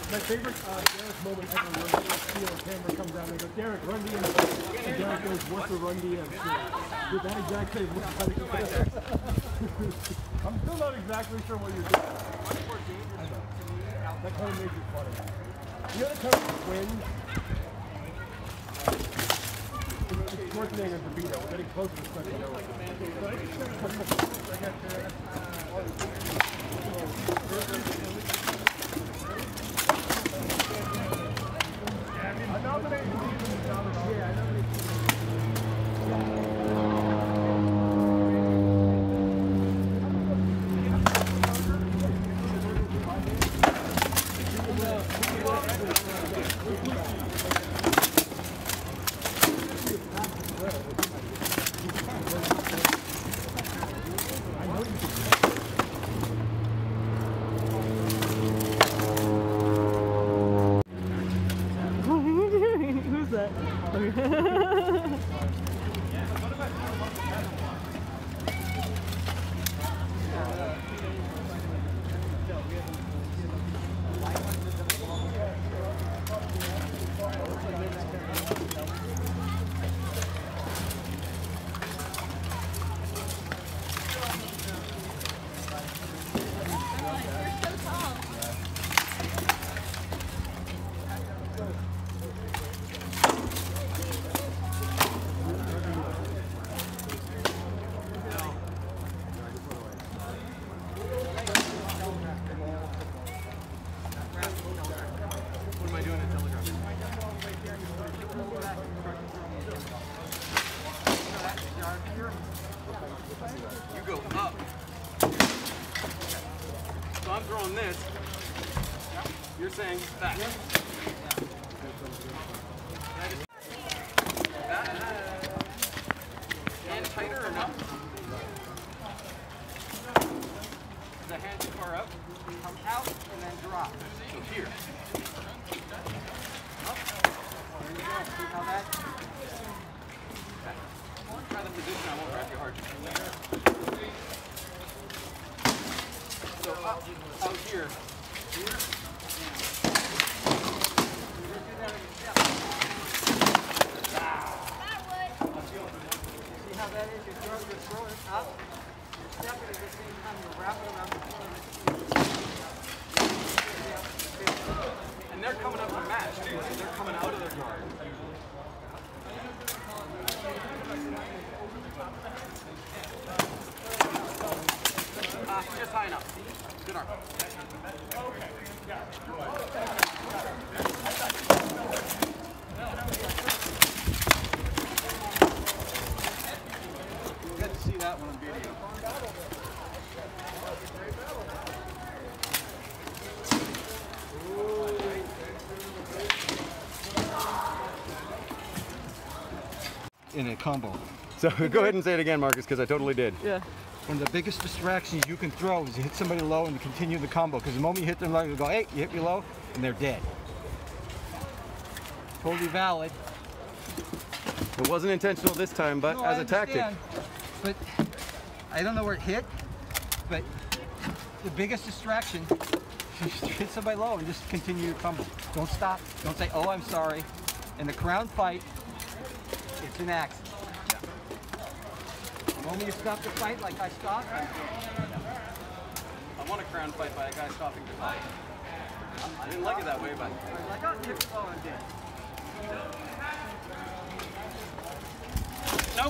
My favorite Derek moment ever was when the camera comes out and they go, Derek, run DM. And Derek goes, what's a run DM? With that exact same look, I'm still not exactly sure what you're doing. That kind of makes it funny. The other kind of twins, it's Schwarzenegger and DeVito. We're getting closer to studying over. I nominate you. Yeah, I nominate you. Who's that? You go up. So I'm throwing this. You're saying back. Hand tighter or no? The hand too far up. Come out and then drop. So here. Up. There you go. See how that? Try the position, I won't grab you hard. So up, out here. Here. See how that is? You're throwing it up. You're stepping at the same time. You're wrapping around the corner. And they're coming up to match too. So they're coming out of their guard. Just high enough. Good arm. You get to see that one on video. In a combo. So go ahead and say it again, Marcus, because I totally did. Yeah. One of the biggest distractions you can throw is you hit somebody low and you continue the combo. Because the moment you hit them low, you go, hey, you hit me low, and they're dead. Totally valid. It wasn't intentional this time, but No, as I a tactic. But I don't know where it hit, but the biggest distraction is just hit somebody low and just continue your combo. Don't stop. Don't say, oh, I'm sorry. In the crown fight, it's an accident. The moment you stop the fight like I stopped, I won a crown fight by a guy stopping the fight. I didn't like it that way, but... I was like, oh, I'm dead. Nope.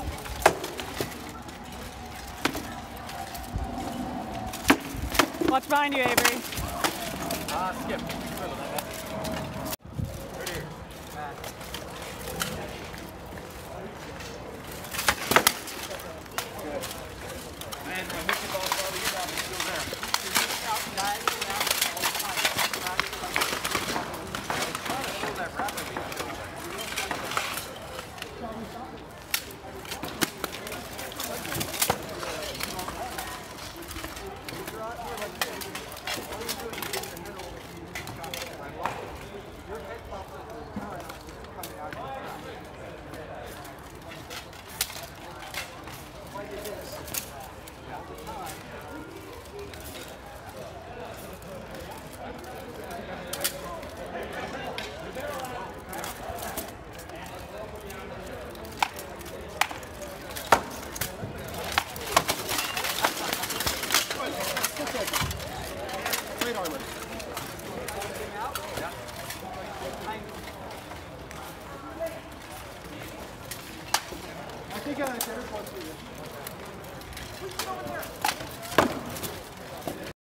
Watch behind you, Avery. Skip. Right here. Good. Man, my hookey ball probably is still there. plate armor. I think Derek wants to.